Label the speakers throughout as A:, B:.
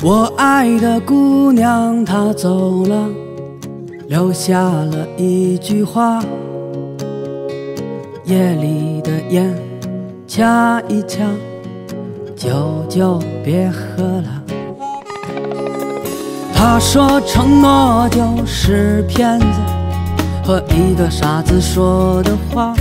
A: 我爱的姑娘她走了，留下了一句话，夜里的烟掐一掐，酒就别喝了。她说承诺就是骗子和一个傻子说的话，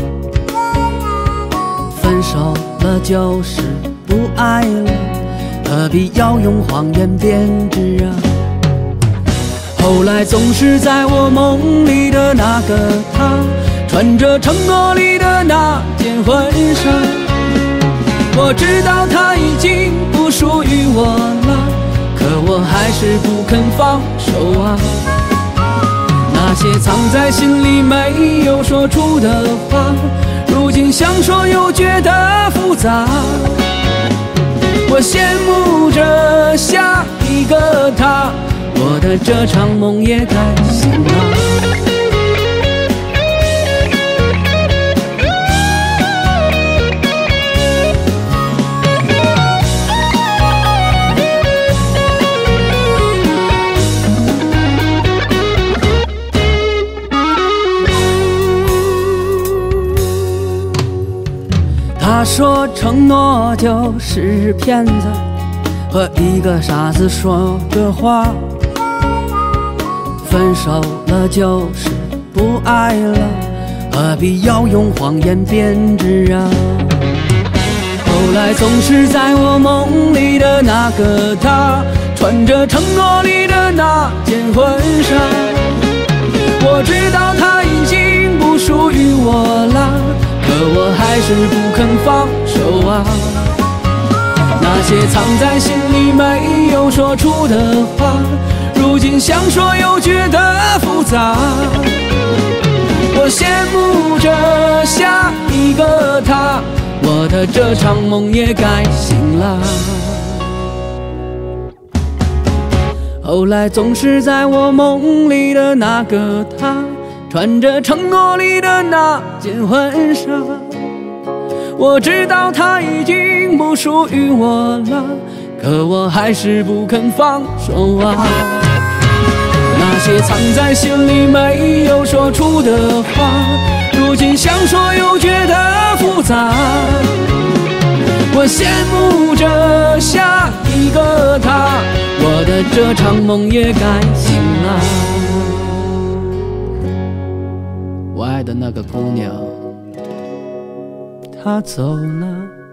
A: 分手了就是不爱了，何必要用谎言编织啊。后来总是在我梦里的那个他，穿着承诺里的那件婚纱，我知道他已经不属于我了，可我还是不肯放手啊。那些藏在心里没有说出的话，如今想说又觉得复杂。我羡慕着下一个他，我的这场梦也该醒了。他说承诺就是骗子和一个傻子说的话，分手了就是不爱了，何必要用谎言编织啊。后来总是在我梦里的那个他，穿着承诺里的那件婚纱，我知道他已经不属于我了，可我还是不肯放手啊。那些藏在心里没有说出的话，如今想说又觉得复杂。我羡慕着下一个他，我的这场梦也该醒了。后来总是在我梦里的那个他，穿着承诺里的那件婚纱，我知道他已经不属于我了，可我还是不肯放手啊。那些藏在心里没有说出的话，如今想说又觉得复杂。我羡慕着下一个他，我的这场梦也该醒了。我爱的那个姑娘她走了。